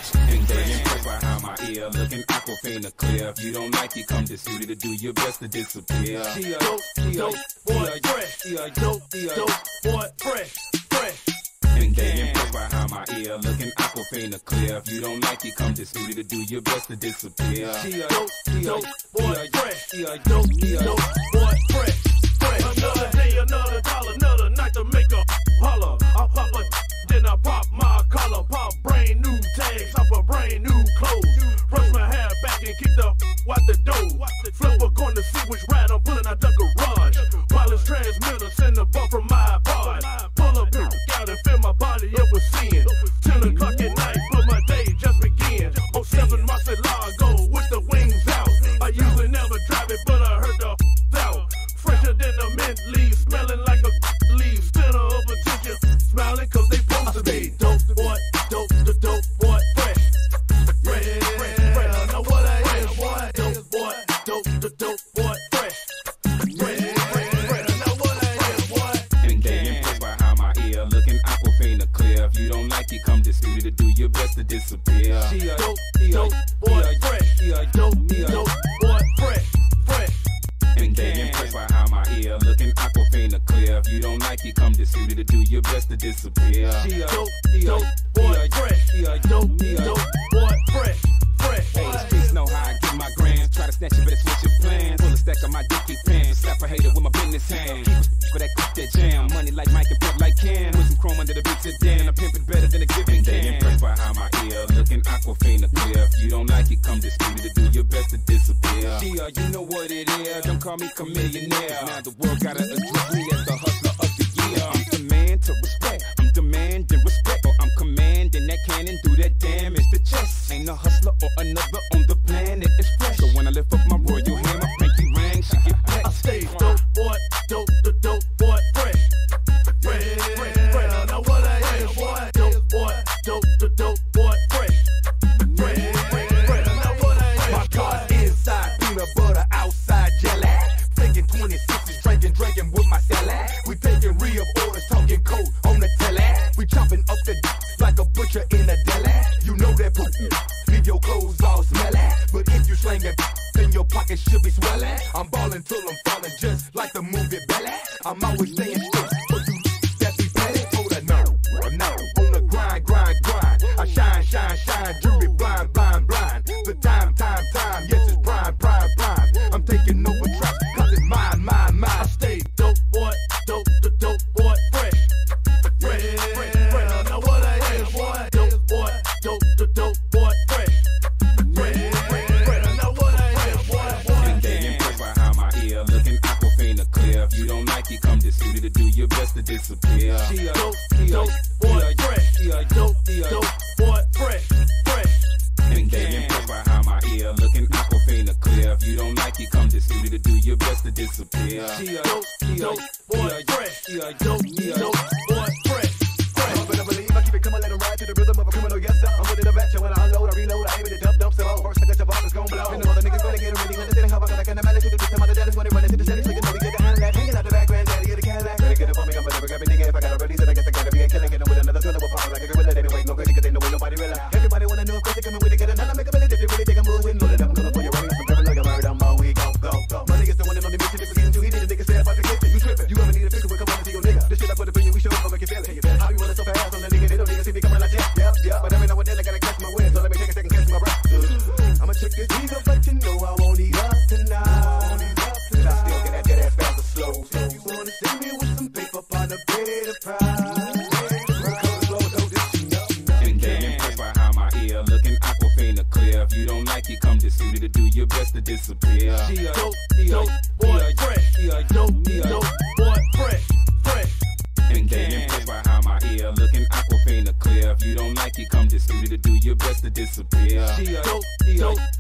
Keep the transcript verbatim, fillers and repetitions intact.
And they impressed by how my ear looking aquafina clear. If you don't like it, come disputed to do your best to disappear. She a dope, dope boy, fresh. She a dope, dope boy, fresh, fresh. And they impressed by how my ear looking aquafina clear. If you don't like it, come disputed to do your best to disappear. She a dope, dope boy, fresh. She a dope, dope boy, fresh, fresh. Another day, another dollar, another night to make a holler. I pop a, then I pop my collar, pop brand new tags off a brand new clothes. Brush my hair back and kick the out the door. Flip a corner, see which ride I'm pulling out the garage. Wireless transmitter, send the bump from my pod. Pull up out and fill my body up with sin. Ten o'clock at night, but my day just begin. Oh seven Marcelago with the wings out. I usually never drive it, but I heard the out. Fresher than a mint leaf, smelling like a leaf. Center of attention, smiling cause they supposed to be. Dope boy, dope, the dope boy, fresh. Fresh, fresh, fresh. Now what I am, boy, dope boy, dope, the dope boy, fresh. Fresh, fresh, fresh. Now what I am, boy. And they impressed by how my ear looking aquafina clear. If you don't like it, come dispute it to do your best to disappear. She a dope, dope boy, fresh. She a dope, dope boy, fresh, fresh. And they impressed by how my ear looking aquafina clear. If you don't like it, come dispute it to do your best to disappear. She a dope, dope boy, fresh. She a dope, dope boy, fresh, fresh. Hey, the streets know how I get my grams. Try to snatch you, better switch your plans. Pull a stack of my dicky pants. Slap a hater with my business hand. Keep a for that cook that jam. Money like Mike and pimp like Cam. With some chrome under the big sedan. I'm pimping better than a giving can. They impressed by how my ear looking aquafina clear. If you don't like it, come dispute it to do your best to disappear. Gia, you know what it is. Don't call me Chamillionaire. Now the world gotta address me as the hustler of the year. I'm the man to respect. I'm demanding respect. Or I'm commanding that cannon through that damage to chest. Ain't a hustler or another on the planet. It's fresh. So when I lift up my royal hand, my pinky ring, she get blessed. I stay dope boy, dope, the dope boy, fresh. Fresh, fresh, fresh. Now what I am, boy, dope boy, dope, the dope boy, fresh. Fresh, fresh, fresh. Now what I am. My car inside, peanut butter outside, jelly. Taking twenty-sixes, drinking, drinking with my salad. We taking real orders, talking cold on the telly. We chopping up the d like a butcher in a deli. You know that poop, leave your clothes all smelly. But if you slinging, then your pocket should be swelling. I'm balling till I'm falling, just like the movie Belly. I'm always staying straight, but you that be petty. Oh, the no, no, on the grind, grind, grind. I shine, shine, shine, jury blind, blind, blind. The time, time, time, yes, it's prime, prime, prime. I'm taking over tracks, cause it's mine, mine, mine. I stay dope boy, dope, the dope boy, fresh. Fresh, fresh, fresh. Now what I am, boy, dope boy, dope, the dope boy, fresh. Fresh, fresh, fresh. Now what I am, boy, boy. And they impressed by how my ear looking aquafina clear. If you don't like it, come dispute it to do your best to disappear. She a dope, dope boy, fresh. She a dope, dope boy, fresh, fresh. And they impressed by how my ear looking aquafina clear. If you don't like it, come dispute it to do your best to disappear. She a dope, dope boy, fresh. She a dope, dope boy, fresh, fresh. I'm gonna believe I keep it coming, let it ride to the rhythm of a criminal, yes sir. I'm ready to bet you when I unload, I reload, I aim it to dump, dump, so first I get your box, it's gon' blow. And the other niggas gonna get ready, understanding how I got kind of manage to do this. Some other daddies when they run into the city, so you know we get the hand lad, hanging out the back, granddaddy of the Cadillac. Ready to get up on me, I'm never grabbing nigga. If I gotta release it, I guess I gotta be a killer. Get with another thriller, we'll pop like a gorilla. They wait no good, cause they know ain't nobody real. Everybody wanna know, of course they coming with it, get another make a minute. If you really think I'm moving, load it up, I'm coming for your ring. Some like a murder, I'm all we go, go, go. My niggas the one that on the mission, if it's getting too heated, the niggas say about the kiss, you tripping. You ever need a fix, we'll come on to your nigga. This shit I put it for you, we show up, I'll make you feel it. I be running so fast on the nigga, they don't even see me coming like that. Yep, yep. But every now and then I gotta catch my wind, so let me take a second, catch my breath. I'ma check this ease up, but you know I won't eat up tonight. But I still get that dead ass fast or slow. So you wanna see me with some paper on the bed of pride. And they impressed by how my ear looking aquafina clear. If you don't like it, come dispute it to do your best to disappear. She a dope, dope boy, fresh. She a dope, dope boy, fresh, fresh. And they impressed by how my ear looking aquafina clear. If you don't like it, come dispute it to do your best to disappear. She a dope, dope